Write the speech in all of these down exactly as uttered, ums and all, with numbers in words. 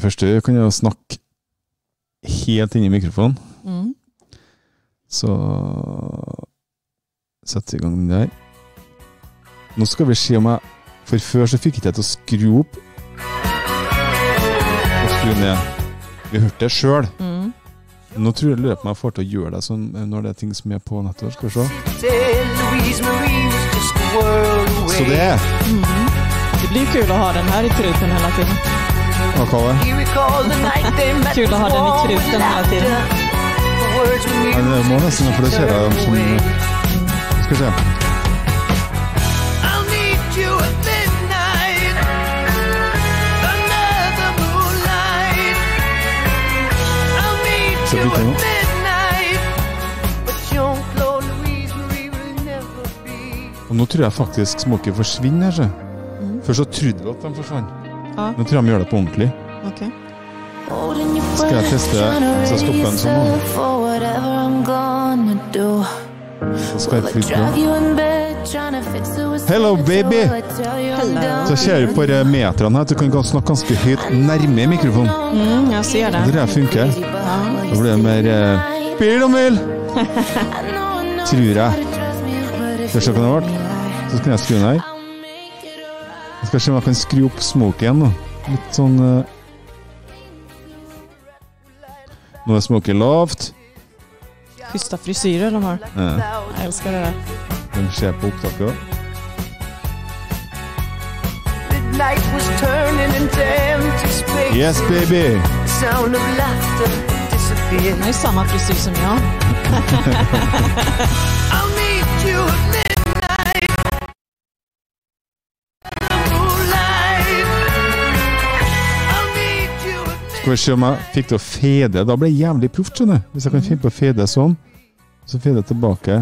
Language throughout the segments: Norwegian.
første kan jeg snakke helt inn i mikrofonen. Mm. Så setter vi i gang den der. Nå skal vi se om jeg, for før så fikk jeg ikke til å skru opp og skru ned. Vi hørte det selv. Mm. Nå tror jeg lurer på om jeg får til å gjøre det sånn når det er ting som er på nettet. Skal vi se. Så det er. Mm. Det blir kul å ha den her i truten hele tiden. Hva kaller det? Kul å ha den i truten hele tiden. Ja, det må nesten, for det ser jeg som... Skal vi se. Så bytter jeg nå. Og nå tror jeg faktisk Smokey forsvinner, så. Mm. Før så trodde vi at de forsvant. Ja. Nå tror jeg de gjør det på ordentlig. Ok. Skal jeg teste, så stopper den sånn nå. Så skal jeg flytte på. Hello, baby! Hello. Så ser du på meterne her, at du kan snakke ganske høyt nærme mikrofonen. Mm, jeg ser det. Det der funker. Ja. Da blir det mer eh, bil om vil! Tror jeg. Først så kan det vært. Så kan jeg skru den her. Jeg skal se om jeg kan skru opp Smokey igjen nå. Litt sånn... Eh, Nå er Smokey lavt. Schyssta frisyrer de har. Ja. Jeg elsker det der. Den ser på opptaket. Yes, baby! Den har ju samma frisyr som jag. Skal vi se om jeg fikk til å fede. Da ble jeg jævlig proft, skjønner du. Hvis jeg kan finne på å fede sånn, så fede jeg tilbake.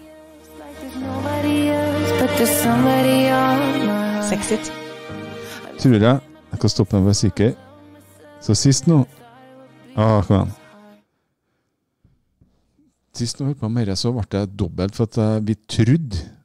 Sexigt. Tror jeg. Jeg kan stoppe den for sikker. Så sist nå... Ah, kom igjen. Sist nå hørte man mer, så ble det dobbelt, for at vi trodde